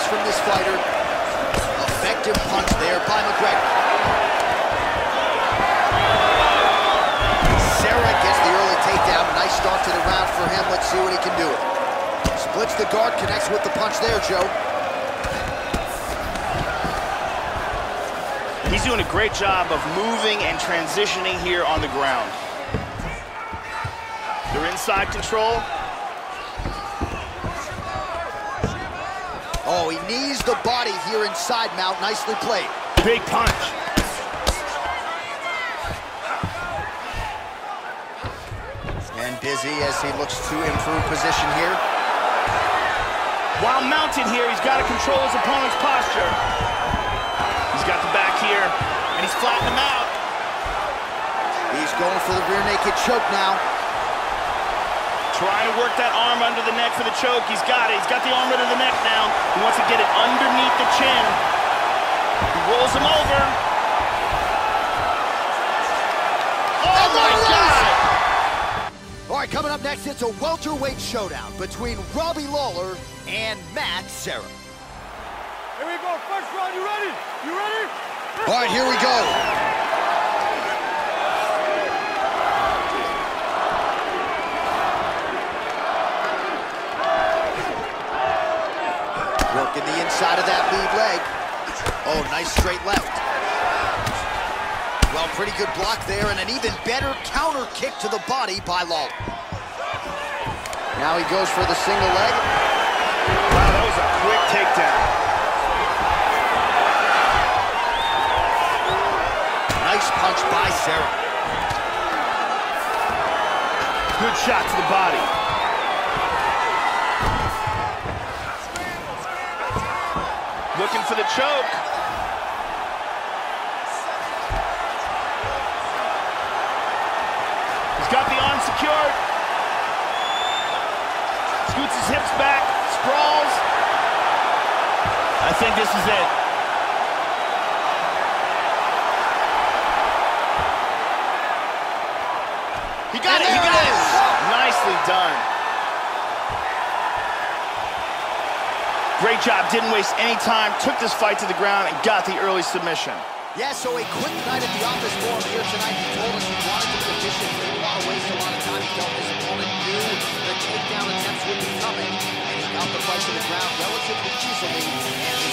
from this fighter. Effective punch there by McGregor. Serra gets the early takedown. Nice start to the round for him. Let's see what he can do. Splits the guard, connects with the punch there, Joe. He's doing a great job of moving and transitioning here on the ground. They're inside control. Oh, he knees the body here inside, Mount. Nicely played. Big punch. And busy as he looks to improve position here. While mounted here, he's got to control his opponent's posture. He's got the back here, and he's flattening him out. He's going for the rear naked choke now. Trying to work that arm under the neck for the choke. He's got it. He's got the arm under the neck now. He wants to get it underneath the chin. He rolls him over. Oh, my God! All right, coming up next, it's a welterweight showdown between Robbie Lawler and Matt Serra. Here we go, first round, you ready? You ready? All right, here we go. Working the inside of that lead leg. Oh, nice straight left. Well, pretty good block there, and an even better counter kick to the body by Lawler. Now he goes for the single leg. Wow, that was a quick takedown. Nice punch by Serra. Good shot to the body. Looking for the choke. He's got the arm secured. Scoots his hips back, sprawls. I think this is it. He got it, he got it. Nicely done. Great job, didn't waste any time, took this fight to the ground and got the early submission. Yeah, so a quick night at the office for him here tonight. He told us he wanted to be efficient, didn't want to waste a lot of time. He felt his opponent knew the takedown attempts would be coming, and he got the fight to the ground relatively easily. And